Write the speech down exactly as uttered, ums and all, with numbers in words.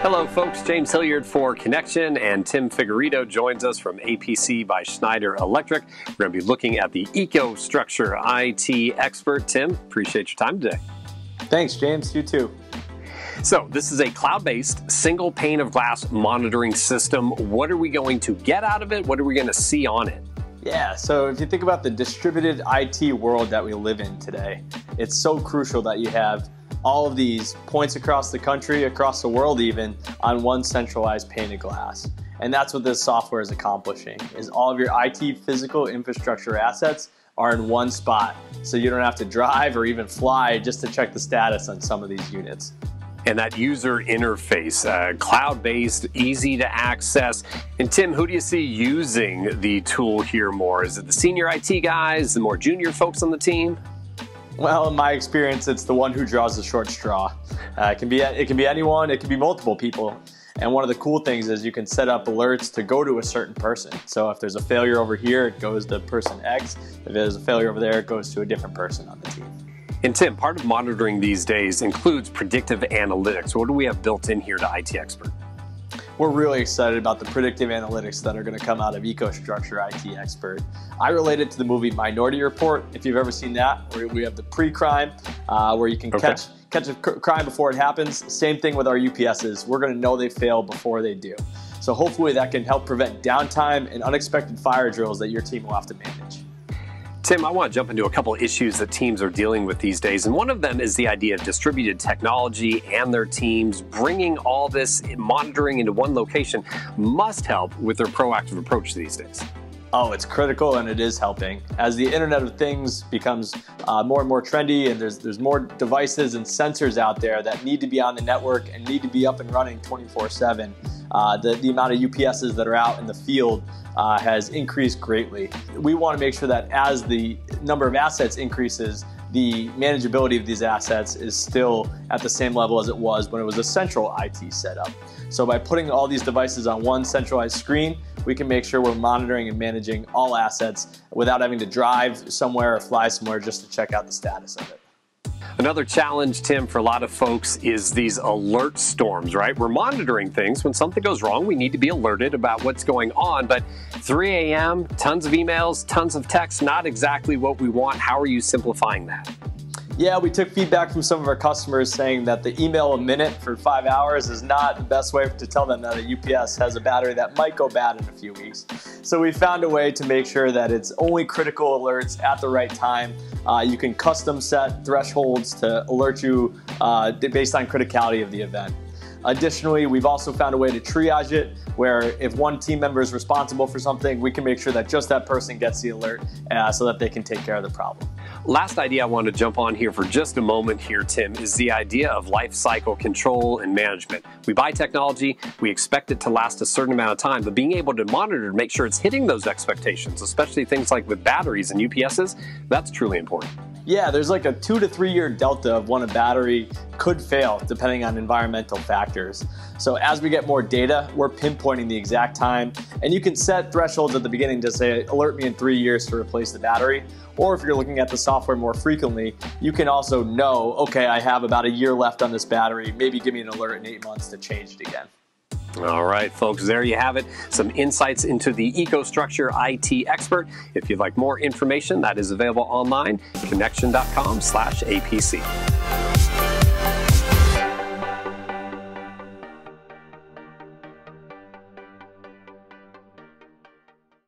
Hello folks, James Hilliard for Connection, and Tim Figueredo joins us from A P C by Schneider Electric. We're going to be looking at the EcoStruxure I T expert. Tim, appreciate your time today. Thanks, James. You too. So this is a cloud-based single pane of glass monitoring system. What are we going to get out of it? What are we going to see on it? Yeah, so if you think about the distributed I T world that we live in today, it's so crucial that you have all of these points across the country, across the world even, on one centralized pane of glass. And that's what this software is accomplishing, is all of your I T physical infrastructure assets are in one spot. So you don't have to drive or even fly just to check the status on some of these units. And that user interface, uh, cloud-based, easy to access. And Tim, who do you see using the tool here more? Is it the senior I T guys, the more junior folks on the team? Well, in my experience, it's the one who draws the short straw. Uh, it can be it can be anyone, it can be multiple people. And one of the cool things is you can set up alerts to go to a certain person. So if there's a failure over here, it goes to person X. If there's a failure over there, it goes to a different person on the team. And Tim, part of monitoring these days includes predictive analytics. What do we have built in here to I T Expert? We're really excited about the predictive analytics that are going to come out of EcoStruxure I T Expert. I relate it to the movie Minority Report, if you've ever seen that, where we have the pre-crime, uh, where you can okay. catch, catch a crime before it happens. Same thing with our U P Ss. We're going to know they fail before they do. So hopefully that can help prevent downtime and unexpected fire drills that your team will have to manage. Tim, I want to jump into a couple of issues that teams are dealing with these days, and one of them is the idea of distributed technology and their teams. Bringing all this monitoring into one location must help with their proactive approach these days. Oh, it's critical, and it is helping. As the Internet of Things becomes uh, more and more trendy, and there's, there's more devices and sensors out there that need to be on the network and need to be up and running twenty-four seven, uh, the, the amount of U P Ss that are out in the field uh, has increased greatly. We want to make sure that as the number of assets increases, the manageability of these assets is still at the same level as it was when it was a central I T setup. So by putting all these devices on one centralized screen, we can make sure we're monitoring and managing all assets without having to drive somewhere or fly somewhere just to check out the status of it. Another challenge, Tim, for a lot of folks is these alert storms, right? We're monitoring things. When something goes wrong, we need to be alerted about what's going on. But three A M, tons of emails, tons of texts, not exactly what we want. How are you simplifying that? Yeah, we took feedback from some of our customers saying that the email a minute for five hours is not the best way to tell them that a U P S has a battery that might go bad in a few weeks. So we found a way to make sure that it's only critical alerts at the right time. Uh, you can custom set thresholds to alert you uh, based on criticality of the event. Additionally, we've also found a way to triage it, where if one team member is responsible for something, we can make sure that just that person gets the alert uh, so that they can take care of the problem. Last idea I want to jump on here for just a moment here, Tim, is the idea of life cycle control and management. We buy technology, we expect it to last a certain amount of time, but being able to monitor to make sure it's hitting those expectations, especially things like with batteries and U P Ss, that's truly important. Yeah, there's like a two to three year delta of when a battery could fail depending on environmental factors. So as we get more data, we're pinpointing the exact time, and you can set thresholds at the beginning to say, alert me in three years to replace the battery. Or if you're looking at the software more frequently, you can also know, okay, I have about a year left on this battery, maybe give me an alert in eight months to change it again. All right, folks, there you have it. Some insights into the EcoStruxure I T expert. If you'd like more information, that is available online, connection dot com slash A P C.